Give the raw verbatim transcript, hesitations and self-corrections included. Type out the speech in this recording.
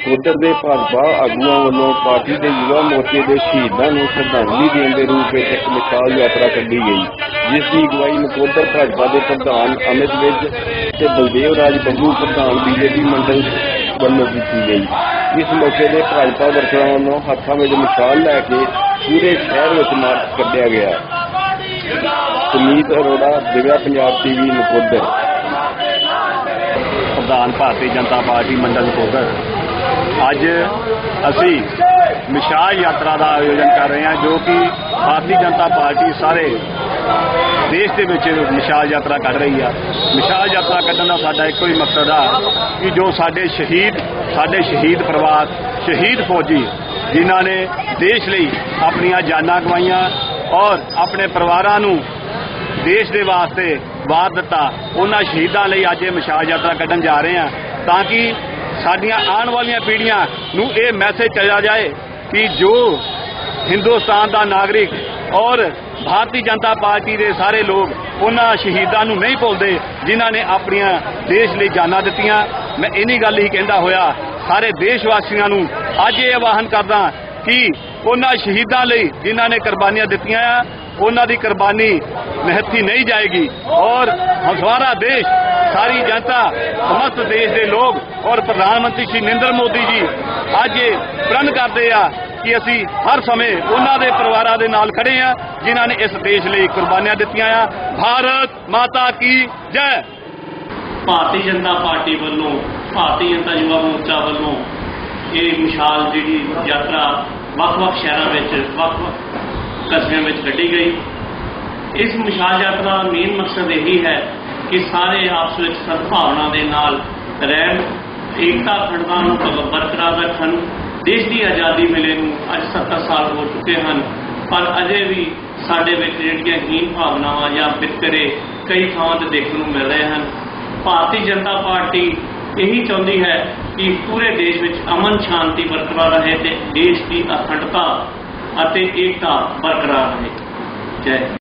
नकोदर के भाजपा आगुआं वालों पार्टी के युवा मोर्चे के शहीदों को श्रद्धांजलि देने के रूप में एक विशाल यात्रा कढ़ी गई, जिसकी अगवाई नकोदर भाजपा के प्रधान अमित विज ते बलदेव राज बब्बू प्रधान बीजेपी मंडल वालों की गई। इस मौके पर भाजपा वर्करां वालों हत्थां विच मिसाल लैके पूरे शहर में मार्च कढ़िया गया। सुमीत अरोड़ा, दिव्या पंजाब टीवी, नकोदर। प्रधान भारतीय जनता पार्टी मंडल नकोदर अज असी विशाल यात्रा का आयोजन कर रहे हैं, जो कि भारतीय जनता पार्टी सारे देश के विच विशाल यात्रा कर रही है। विशाल यात्रा कढ़न का साडा एको ही मकसद है कि जो साडे शहीद साडे शहीद परिवार, शहीद फौजी जिन्हों ने देश लई अपनियां जानां गवाईयां और अपने परिवारां नूं देश के वास्ते वार दिता, उन्होंने शहीदों लई अज विशाल यात्रा कढ़न जा रहे हैं, ताकि साडियां आने वाली पीढ़ियां नूं ये मैसेज चला जाए कि जो हिंदुस्तान का नागरिक और भारतीय जनता पार्टी के सारे लोग उन्होंने शहीदों नूं नहीं भुलते जिन्हों ने अपनियां देश लई जानां दित्तियां। मैं इन्हीं गल ही कहंदा होया सारे देशवासियों नूं अज ये आह्वान करदा कि उन्होंने शहीदों लई जिन्हों ने कुर्बानियां दित्तियां उन्हों की कुर्बानी महत्ती नहीं जाएगी और सारा देश, सारी जनता, समस्त देश के लोग और प्रधानमंत्री श्री नरेंद्र मोदी जी अज प्रण करते हैं कि असी हर समय उन्होंने परिवारों के नाल खड़े हैं जिन्होंने इस देश लिए कुर्बानियां दित्तियां। भारत माता की जय। भारतीय जनता पार्टी वालों, भारतीय जनता युवा मोर्चा वालों ये विशाल जी यात्रा वख-वख शहरों में वख-वख कस्बियों में कढ़ी गई। इस विशाल यात्रा का मेन मकसद यही है कि सारे आपस में सद्भावना के नाल रहन, एकता अखंडता बरकरार रखन। देश की आज़ादी मिले नूं अज सत्तर साल हो चुके हैं, पर अजे भी साडे विच जिहड़ियां हीन भावनावां या वितकरे कई थावां ते देखने को मिल रहे हैं। भारतीय जनता पार्टी यही चाहती है कि पूरे देश में अमन शांति बरकरार रहे ते देश की अखंडता अते एकता बरकरार रहे। जय।